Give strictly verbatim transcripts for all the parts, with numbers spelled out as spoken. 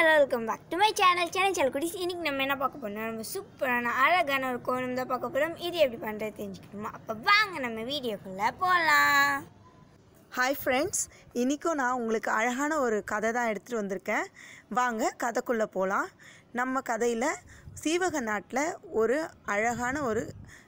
hello, welcome back to my channel. Channel channel kudis இன்னைக்கு நம்ம என்ன பார்க்க போறோம்னா நம்ம சூப்பரான அழகான ஒரு கோலம் தான் பார்க்க போறோம். இது எப்படி பண்றது தெரிஞ்சுக்கணுமா? அப்ப வாங்க நம்ம வீடியோக்குள்ள போலாம். ஹாய் ஃப்ரெண்ட்ஸ், இன்றைக்கும் நான் உங்களுக்கு அழகான ஒரு கதை தான் எடுத்துகிட்டு வந்திருக்கேன். வாங்க கதைக்குள்ளே போகலாம். நம்ம கதையில் சீவக நாட்டில் ஒரு அழகான ஒரு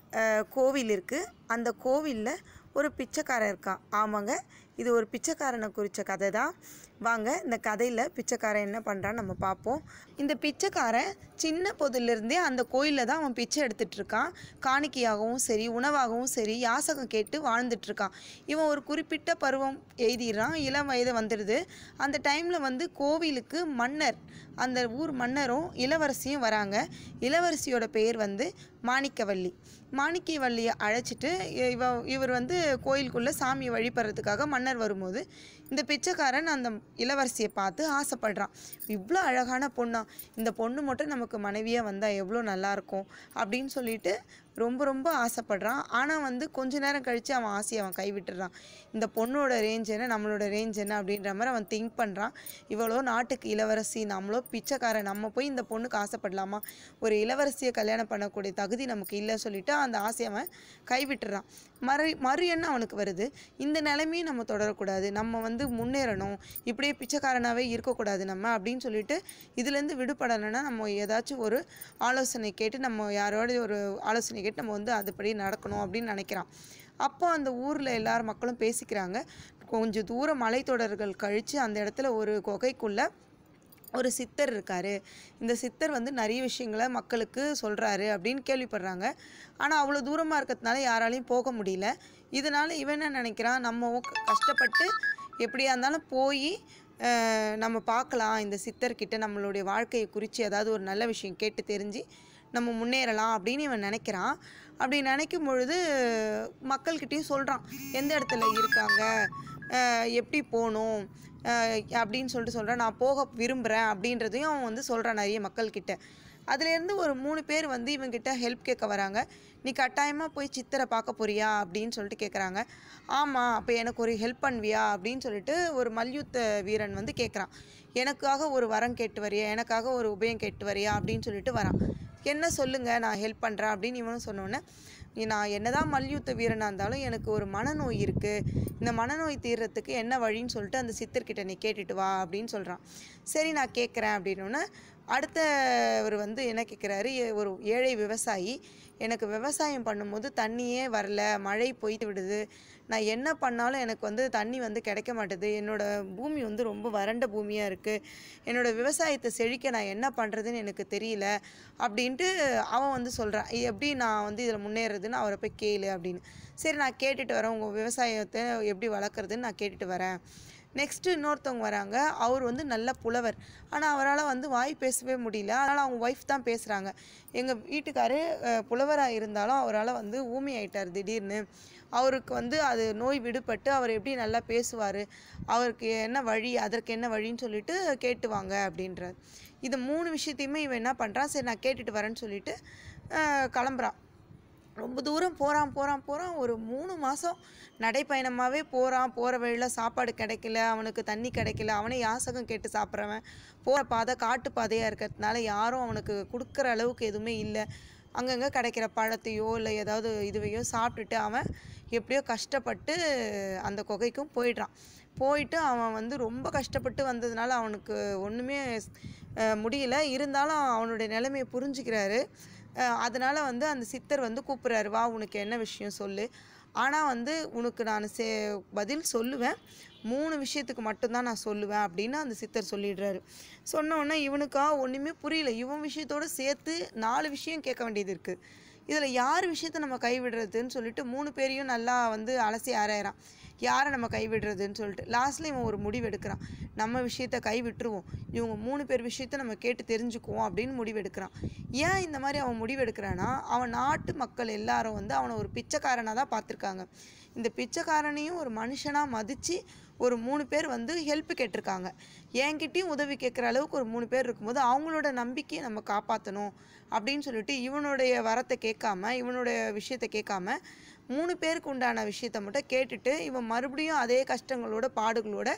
கோவில் இருக்குது. அந்த கோவிலில் ஒரு பிச்சைக்காரன் இருக்கான். ஆமாங்க, இது ஒரு பிச்சைக்காரனை குறித்த கதை தான். வாங்க இந்த கதையில் பிச்சைக்காரன் என்ன பண்ணுறான்னு நம்ம பார்ப்போம். இந்த பிச்சைக்காரன் சின்ன பொதுலேருந்தே அந்த கோயிலில் தான் அவன் பிச்சை எடுத்துகிட்ருக்கான். காணிக்கையாகவும் சரி, உணவாகவும் சரி, யாசகம் கேட்டு வாழ்ந்துட்டுருக்கான். இவன் ஒரு குறிப்பிட்ட பருவம் எழுதிடுறான், இளம் வயது வந்துடுது. அந்த டைமில் வந்து கோவிலுக்கு மன்னர், அந்த ஊர் மன்னரும் இளவரசியும் வராங்க. இளவரசியோட பெயர் வந்து மாணிக்கவல்லி. மாணிக்கவல்லியை அழைச்சிட்டு இவ இவர் வந்து கோயிலுக்குள்ளே சாமியை வழிபடுறதுக்காக மன்னர் வரும்போது இந்த பிச்சைக்காரன் அந்த இளவரசியை பார்த்து ஆசைப்படுறான். இவ்வளோ அழகான பொண்ணா, இந்த பொண்ணு மட்டும் நமக்கு மனைவியாக வந்தால் எவ்வளோ நல்லாயிருக்கும் அப்படின்னு சொல்லிட்டு ரொம்ப ரொம்ப ஆசைப்படுறான். ஆனால் வந்து கொஞ்ச நேரம் கழித்து அவன் ஆசையை அவன் கைவிட்டுறான். இந்த பொண்ணோட ரேஞ்ச் என்ன, நம்மளோட ரேஞ்ச் என்ன அப்படின்ற மாதிரி அவன் திங்க் பண்ணுறான். இவ்வளோ நாட்டுக்கு இளவரசி, நம்மளோ பிச்சைக்காரன், நம்ம போய் இந்த பொண்ணுக்கு ஆசைப்படலாமா? ஒரு இளவரசியை கல்யாணம் பண்ணக்கூடிய தகுதி நமக்கு இல்லை சொல்லிவிட்டு அந்த ஆசையை அவன் கைவிட்டுறான். மறு மறு எண்ணம் அவனுக்கு வருது, இந்த நிலைமையும் நம்ம தொடரக்கூடாது, நம்ம வந்து முன்னேறணும், இப்படியே பிச்சைக்காரனாகவே இருக்கக்கூடாது நம்ம அப்படின்னு சொல்லிட்டு இதுலேருந்து விடுபடலைன்னா நம்ம ஏதாச்சும் ஒரு ஆலோசனை கேட்டு, நம்ம யாரோட ஒரு ஆலோசனை கேட்டு நம்ம வந்து அதுபடி நடக்கணும் அப்படின்னு நினைக்கிறான். அப்போ அந்த ஊரில் எல்லார் மக்களும் பேசிக்கிறாங்க. கொஞ்சம் தூரம் மலைத்தொடர்கள் கழித்து அந்த இடத்துல ஒரு குகைக்குள்ளே ஒரு சித்தர் இருக்கார். இந்த சித்தர் வந்து நிறைய விஷயங்களை மக்களுக்கு சொல்கிறாரு அப்படின்னு கேள்விப்படுறாங்க. ஆனால் அவ்வளோ தூரமாக இருக்கிறதுனால யாராலையும் போக முடியல. இதனால் இவன் என்ன நினைக்கிறான், நம்ம கஷ்டப்பட்டு எப்படியா இருந்தாலும் போய் நம்ம பார்க்கலாம், இந்த சித்தர்கிட்ட நம்மளுடைய வாழ்க்கையை குறித்து ஏதாவது ஒரு நல்ல விஷயம் கேட்டு தெரிஞ்சு நம்ம முன்னேறலாம் அப்படின்னு இவன் நினைக்கிறான். அப்படி நினைக்கும் பொழுது மக்கள்கிட்டையும் சொல்கிறான், எந்த இடத்துல இருக்காங்க, எப்படி போகணும் அப்படின்னு சொல்லிட்டு சொல்கிறான். நான் போக விரும்புகிறேன் அப்படின்றதையும் அவன் வந்து சொல்கிறான் நிறைய மக்கள்கிட்ட. அதுலேருந்து ஒரு மூணு பேர் வந்து இவங்கிட்ட ஹெல்ப் கேட்க வராங்க. நீ கட்டாயமாக போய் சித்தரை பார்க்க போறியா அப்படின்னு சொல்லிட்டு கேட்குறாங்க. ஆமாம், அப்போ எனக்கு ஒரு ஹெல்ப் பண்ணுவியா அப்படின்னு சொல்லிட்டு ஒரு மல்யுத்த வீரன் வந்து கேட்குறான். எனக்காக ஒரு வரம் கேட்டு வரியா, எனக்காக ஒரு உபயம் கேட்டு வரியா அப்படின்னு சொல்லிட்டு வரான். என்ன சொல்லுங்கள், நான் ஹெல்ப் பண்ணுறேன் அப்படின்னு இவனும் சொன்னோன்னே, நான் என்ன தான் மல்யுத்த வீரனாக இருந்தாலும் எனக்கு ஒரு மனநோய் இருக்குது, இந்த மனநோய் தீர்றதுக்கு என்ன வழின்னு சொல்லிட்டு அந்த சித்தர்கிட்ட நீ கேட்டுட்டு வா அப்படின்னு சொல்கிறான். சரி நான் கேட்குறேன் அப்படின்னோடனே அடுத்தவர் வந்து என்ன கேட்குறாரு, ஒரு ஏழை விவசாயி, எனக்கு விவசாயம் பண்ணும்போது தண்ணியே வரல, மழை போய்ட்டு விடுது, நான் என்ன பண்ணாலும் எனக்கு வந்து தண்ணி வந்து கிடைக்க மாட்டுது, என்னோடய பூமி வந்து ரொம்ப வறண்ட பூமியாக இருக்குது, என்னோடய விவசாயத்தை செழிக்க நான் என்ன பண்ணுறதுன்னு எனக்கு தெரியல அப்படின்ட்டு அவன் வந்து சொல்கிறான். எப்படி நான் வந்து இதில் முன்னேறதுன்னு அவரை போய் கேளு அப்படின்னு. சரி நான் கேட்டுட்டு வரேன், உங்கள் விவசாயத்தை எப்படி வளர்க்குறதுன்னு நான் கேட்டுட்டு வரேன். நெக்ஸ்ட்டு இன்னொருத்தவங்க வராங்க. அவர் வந்து நல்ல புலவர், ஆனால் அவரால் வந்து வாய் பேசவே முடியல. அதனால் அவங்க ஒய்ஃப் தான் பேசுகிறாங்க. எங்கள் வீட்டுக்காரு புலவராக இருந்தாலும் அவரால் வந்து ஊமை ஆயிட்டார் திடீர்னு, அவருக்கு வந்து அது நோய் விடுபட்டு அவர் எப்படி நல்லா பேசுவார், அவருக்கு என்ன வழி, அதற்கு என்ன வழின்னு சொல்லிட்டு கேட்டுவாங்க அப்படின்றார். இது மூணு விஷயத்தையுமே இவன் என்ன பண்ணுறான், சரி நான் கேட்டுட்டு வரேன்னு சொல்லிட்டு கிளம்புறான். ரொம்ப தூரம் போகிறான் போகிறான் போகிறான் ஒரு மூணு மாதம் நடைப்பயணமாகவே போகிறான். போகிற வழியில் சாப்பாடு கிடைக்கல, அவனுக்கு தண்ணி கிடைக்கல, அவனே யாசகம் கேட்டு சாப்பிட்றவன். போகிற பாதை காட்டு பாதையாக இருக்கிறதுனால யாரும் அவனுக்கு கொடுக்குற அளவுக்கு எதுவுமே இல்லை. அங்கங்கே கிடைக்கிற பழத்தையோ இல்லை ஏதாவது இதுவையோ சாப்பிட்டுட்டு அவன் எப்படியோ கஷ்டப்பட்டு அந்த குகைக்கும் போயிடுறான். போயிட்டு அவன் வந்து ரொம்ப கஷ்டப்பட்டு வந்ததுனால அவனுக்கு ஒன்றுமே முடியல. இருந்தாலும் அவனுடைய நிலைமையை புரிஞ்சுக்கிறாரு. அதனால் வந்து அந்த சித்தர் வந்து கூப்பிட்றாரு, வா உனக்கு என்ன விஷயம் சொல்லு, ஆனால் வந்து உனக்கு நான் சே பதில் சொல்லுவேன், மூணு விஷயத்துக்கு மட்டும்தான் நான் சொல்லுவேன் அப்படின்னு அந்த சித்தர் சொல்லிடுறாரு. சொன்னோன்னே இவனுக்கா ஒன்றுமே புரியல. இவன் விஷயத்தோடு சேர்த்து நாலு விஷயம் கேட்க வேண்டியது இருக்குது. இதில் யார் விஷயத்த நம்ம கைவிடுறதுன்னு சொல்லிட்டு மூணு பேரையும் நல்லா வந்து அலசி ஆராயிறான், யாரை நம்ம கைவிடுறதுன்னு சொல்லிட்டு. லாஸ்ட்டில் இவன் ஒரு முடிவு எடுக்கிறான், நம்ம விஷயத்த கைவிட்டுருவோம், இவங்க மூணு பேர் விஷயத்த நம்ம கேட்டு தெரிஞ்சுக்குவோம் அப்படின்னு முடிவு எடுக்கிறான். ஏன் இந்த மாதிரி அவன் முடிவு எடுக்கிறான்னா, அவன் நாட்டு மக்கள் எல்லாரும் வந்து அவனை ஒரு பிச்சைக்காரனாக தான் பார்த்துருக்காங்க. இந்த பிச்சைக்காரனையும் ஒரு மனுஷனாக மதித்து ஒரு மூணு பேர் வந்து ஹெல்ப் கேட்டிருக்காங்க. என்கிட்டையும் உதவி கேட்குற அளவுக்கு ஒரு மூணு பேர் இருக்கும்போது அவங்களோட நம்பிக்கையை நம்ம காப்பாற்றணும் அப்படின்னு சொல்லிட்டு இவனுடைய வரத்தை கேட்காம, இவனுடைய விஷயத்தை கேட்காம மூணு பேருக்கு உண்டான விஷயத்த மட்டும் கேட்டுட்டு இவன் மறுபடியும் அதே கஷ்டங்களோட பாடுகளோட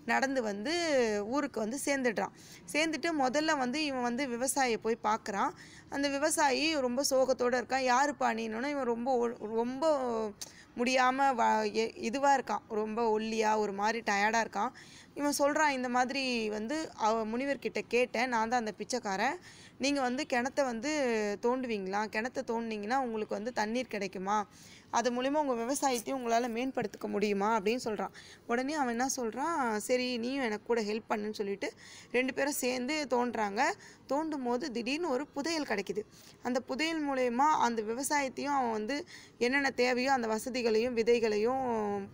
நடந்து வந்து ஊருக்கு வந்து சேர்ந்துடுறான். சேர்ந்துட்டு முதல்ல வந்து இவன் வந்து விவசாயியை போய் பார்க்குறான். அந்த விவசாயி ரொம்ப சோகத்தோடு இருக்கான். யாருப்பா நீனோன்னா இவன் ரொம்ப ரொம்ப முடியாமல் வ இதுவாக இருக்கான், ரொம்ப ஒல்லியாக ஒரு மாதிரி டயர்டாக இருக்கான். இவன் சொல்கிறான், இந்த மாதிரி வந்து அவ முனிவர்கிட்ட கேட்டேன், நான் தான் அந்த பிச்சைக்காரன், நீங்கள் வந்து கிணத்த வந்து தோண்டுவீங்களா, கிணத்த தோண்டினீங்கன்னா உங்களுக்கு வந்து தண்ணீர் கிடைக்குமா, அது மூலிமா உங்கள் விவசாயத்தையும் உங்களால் மேம்படுத்திக்க முடியுமா அப்படின்னு சொல்கிறான். உடனே அவன் என்ன சொல்கிறான், சரி நீயும் எனக்கு கூட ஹெல்ப் பண்ணுன்னு சொல்லிட்டு ரெண்டு பேரும் சேர்ந்து தோண்டுறாங்க. தோண்டும் போது திடீர்னு ஒரு புதையல் கிடைக்கிது. அந்த புதையல் மூலயமா அந்த விவசாயத்தையும் அவன் வந்து என்னென்ன தேவையோ அந்த வசதிகளையும் விதைகளையும்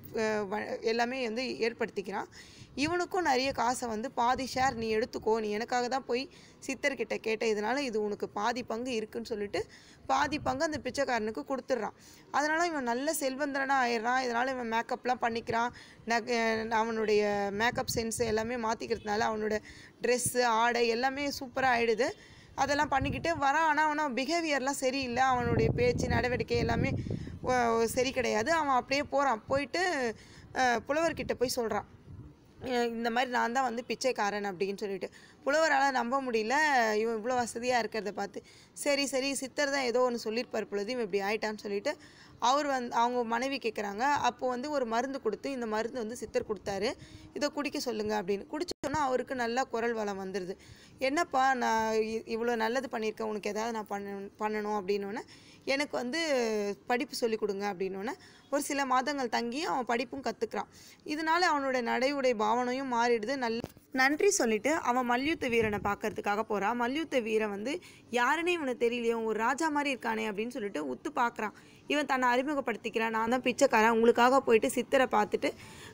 எல்லாமே வந்து ஏற்படுத்திக்கிறான். இவனுக்கும் நிறைய காசை வந்து பாதி ஷேர் நீ எடுத்துக்கோ, நீ எனக்காக தான் போய் சித்தர்கிட்ட கேட்ட, இதனால் இது உனக்கு பாதி பங்கு இருக்குன்னு சொல்லிட்டு பாதி பங்கு அந்த பிச்சைக்காரனுக்கு கொடுத்துட்றான். அதனால் இவன் நல்ல செல்வந்தரனாக ஆயிடுறான். இதனால் இவன் மேக்கப்லாம் பண்ணிக்கிறான். நக அவனுடைய மேக்கப் சென்ஸ் எல்லாமே மாற்றிக்கிறதுனால அவனோட ட்ரெஸ்ஸு ஆடை எல்லாமே சூப்பராக ஆகிடுது. அதெல்லாம் பண்ணிக்கிட்டு வரான். ஆனால் அவன் பிஹேவியர்லாம் சரியில்லை, அவனுடைய பேச்சு நடவடிக்கை எல்லாமே சரி கிடையாது. அவன் அப்படியே போகிறான். போயிட்டு புலவர்கிட்ட போய் சொல்கிறான், இந்த மாதிரி நான் தான் வந்து பிச்சைக்காரன் அப்படின்னு சொல்லிட்டு. புலவரால் நம்ப முடியல, இவன் இவ்வளோ வசதியாக இருக்கிறத பார்த்து. சரி சரி சித்தர் தான் ஏதோ ஒன்று சொல்லியிருப்பார் பொழுது இவன் இப்படி ஆயிட்டான்னு சொல்லிட்டு அவர் வந்து அவங்க மனைவி கேட்குறாங்க. அப்போது வந்து ஒரு மருந்து கொடுத்து, இந்த மருந்து வந்து சித்தர் கொடுத்தாரு, இதை குடிக்க சொல்லுங்கள் அப்படின்னு. குடிச்சோன்னா அவருக்கு நல்லா குரல் வளம் வந்துடுது. என்னப்பா நான் இவ்வளோ நல்லது பண்ணியிருக்கேன், உனக்கு எதாவது நான் பண்ண பண்ணணும் அப்படின்னோடனே எனக்கு வந்து படிப்பு சொல்லிக் கொடுங்க அப்படின்னோடனே ஒரு சில மாதங்கள் தங்கி அவன் படிப்பும் கற்றுக்கிறான். இதனால் அவனோட நடை உடை பாவனையும் மாறிடுது. நல்ல நன்றி சொல்லிட்டு அவன் மல்யுத்த வீரனை பார்க்கறதுக்காக போகிறான். மல்யுத்த வீரன் வந்து யாருன்னே இவனுக்கு தெரியலையே, ஒரு ராஜா மாதிரி இருக்கானே அப்படின்னு சொல்லிட்டு உத்து பார்க்குறான். இவன் தன்னை அறிமுகப்படுத்திக்கிறான், நான் தான் பிச்சைக்காரன், உங்களுக்காக போயிட்டு சித்தரை பார்த்துட்டு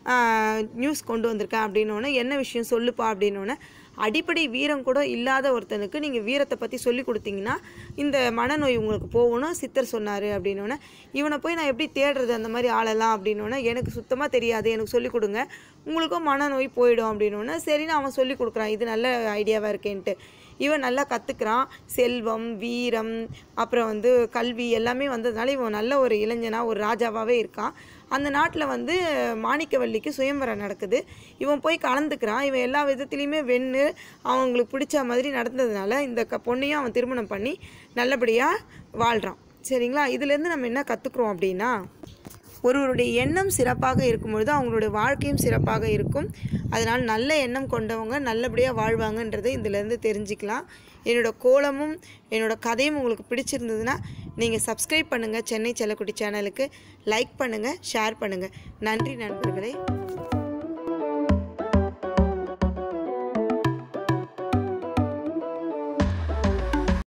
நியூஸ் கொண்டு வந்திருக்கேன் அப்படின்னோடனே என்ன விஷயம் சொல்லுப்பா அப்படின்னோடனே, அடிப்படை வீரம் கூட இல்லாத ஒருத்தனுக்கு நீங்கள் வீரத்தை பற்றி சொல்லி கொடுத்தீங்கன்னா இந்த மனநோய் உங்களுக்கு போகணும் சித்தர் சொன்னார் அப்படின்னோடனே, இவனை போய் நான் எப்படி தேடுறது அந்த மாதிரி ஆளெல்லாம் அப்படின்னோடனே, எனக்கு சுத்தமாக தெரியாது, எனக்கு சொல்லிக் கொடுங்க, உங்களுக்கும் மனநோய் போயிடும் அப்படின்னோடனே சரின்னு அவன் சொல்லி கொடுக்குறான். இது நல்ல ஐடியாவாக இருக்கேன்ட்டு இவன் நல்லா கற்றுக்குறான். செல்வம், வீரம், அப்புறம் வந்து கல்வி எல்லாமே வந்ததுனால இவன் நல்ல ஒரு இளைஞனாக ஒரு ராஜாவாகவே இருக்கான். அந்த நாட்டில் வந்து மாணிக்கவல்லிக்கு சுயம்பரம் நடக்குது. இவன் போய் கலந்துக்கிறான். இவன் எல்லா விதத்துலேயுமே வென்று அவங்களுக்கு பிடிச்ச மாதிரி நடந்ததுனால இந்த க பொண்ணையும் அவன் திருமணம் பண்ணி நல்லபடியாக வாழ்கிறான். சரிங்களா? இதுலேருந்து நம்ம என்ன கற்றுக்குறோம் அப்படின்னா, ஒருவருடைய எண்ணம் சிறப்பாக இருக்கும்பொழுது அவங்களுடைய வாழ்க்கையும் சிறப்பாக இருக்கும். அதனால் நல்ல எண்ணம் கொண்டவங்க நல்லபடியாக வாழ்வாங்கன்றதை இதிலேருந்து தெரிஞ்சுக்கலாம். என்னோடய கோலமும் என்னோடய கதையும் உங்களுக்கு பிடிச்சிருந்ததுன்னா நீங்கள் சப்ஸ்கிரைப் பண்ணுங்கள் சென்னை செல்லக்குட்டி சேனலுக்கு, லைக் பண்ணுங்கள், ஷேர் பண்ணுங்கள். நன்றி நண்பர்களே.